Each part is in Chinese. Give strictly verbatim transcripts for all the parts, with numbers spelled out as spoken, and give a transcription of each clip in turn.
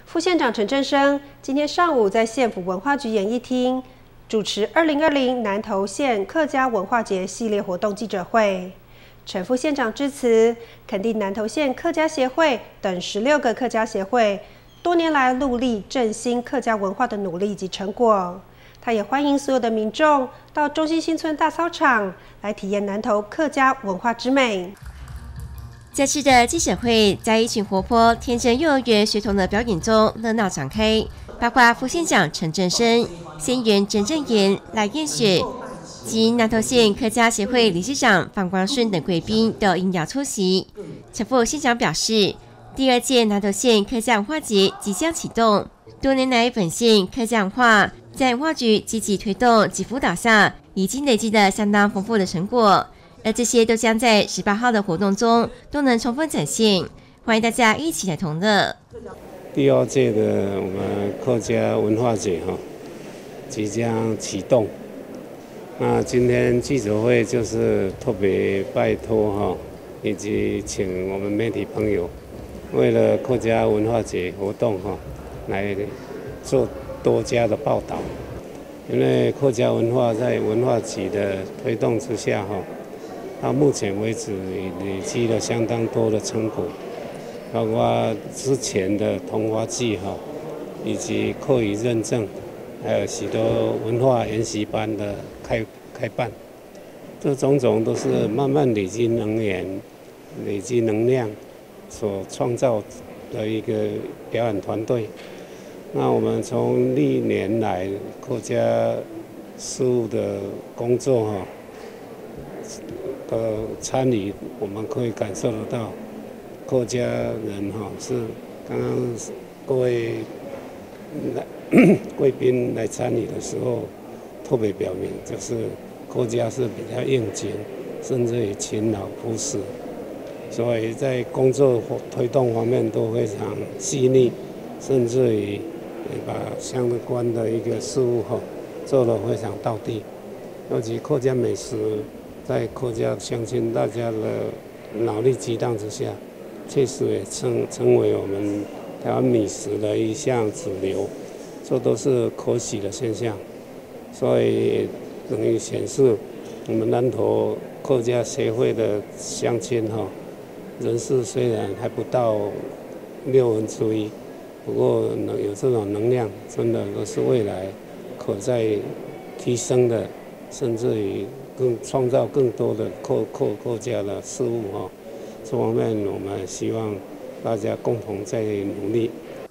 副县长陈振声今天上午在县府文化局演艺厅主持二零二零南投县客家文化节系列活动记者会。陈副县长致辞，肯定南投县客家协会等十六个客家协会多年来努力振兴客家文化的努力及成果。他也欢迎所有的民众到中心新村大操场来体验南投客家文化之美。 这次的记者会在一群活泼天真幼儿园学童的表演中热闹展开，包括副县长陈振声、县员陈正言、赖燕雪及南投县客家协会理事长范光顺等贵宾都应邀出席。陈副县长表示，第二届南投县客家文化节即将启动，多年来本县客家文化在文化局积极推动及辅导下，已经累积了相当丰富的成果。而这些都将在十八号的活动中都能充分展现，欢迎大家一起来同乐。 第二届的我们客家文化节哈即将启动，那今天记者会就是特别拜托哈，以及请我们媒体朋友为了客家文化节活动哈来做多加的报道，因为客家文化在文化局的推动之下哈。到目前为止，累积了相当多的成果，包括之前的同花季哈，以及课语认证，还有许多文化研习班的开开办，这种种都是慢慢累积能源、累积能量所创造的一个表演团队。那我们从历年来客家事务的工作哈。的参与，我们可以感受得到，客家人哈是刚刚各位来贵宾来参与的时候，特别表明，就是客家是比较应景，甚至于勤劳朴实，所以在工作推动方面都非常细腻，甚至于也把相关的一个事务哈做得非常到地，尤其客家美食。在客家乡亲大家的脑力激荡之下，确实也成成为我们台湾美食的一项主流，这都是可喜的现象。所以等于显示我们南投客家协会的乡亲哈，人数虽然还不到六分之一，不过能有这种能量，真的都是未来可再提升的，甚至于。更创造更多的客客客家的事物哈，这方面我们希望大家共同在努力。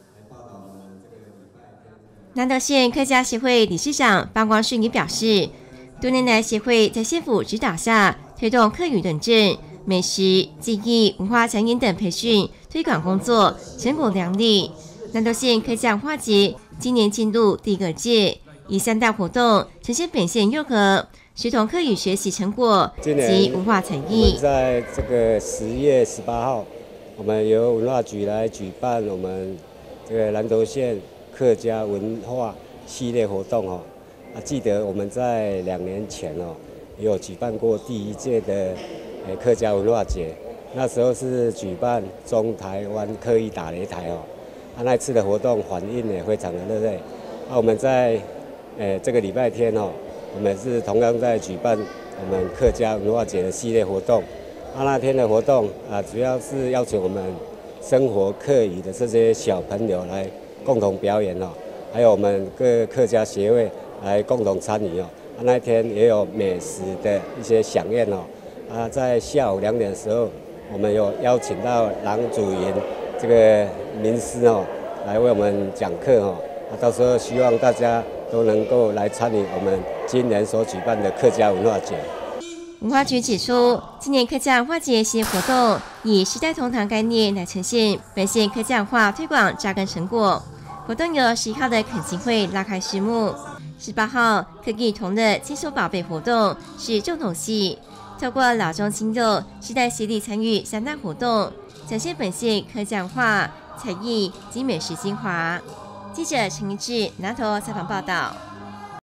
南投县客家协会理事长范光顺也表示，多年来协会在县府指导下，推动客语认证、美食、技艺、文化产业等培训推广工作成果亮丽。南投县客家文化节今年进入第二届，以三大活动呈现本县融合。学童客语学习成果及文化产业。 在这个十月十八号，我们由文化局来举办我们这个南投县客家文化系列活动哦。啊，记得我们在两年前哦，也有举办过第一届的呃客家文化节，那时候是举办中台湾客语打擂台哦。啊，那次的活动反应也非常的热烈。啊，我们在呃这个礼拜天哦。我们是同样在举办我们客家文化节的系列活动，啊，那天的活动啊，主要是邀请我们生活客语的这些小朋友来共同表演哦，还有我们各客家协会来共同参与哦。啊，那天也有美食的一些飨宴哦。啊，在下午两点的时候，我们有邀请到郎祖云这个名师哦，来为我们讲课哦。啊，到时候希望大家都能够来参与我们今年所举办的客家文化节。 文化局指出，今年客家文化节系列活动以时代同堂概念来呈现本县客家文化推广扎根成果。活动由十一号的恳亲会拉开序幕，十八号可以同乐亲手宝贝活动是重头戏，透过老中青幼世代协力参与三大活动，展现本县客家文化、才艺及美食精华。记者陈一志南投采访报道。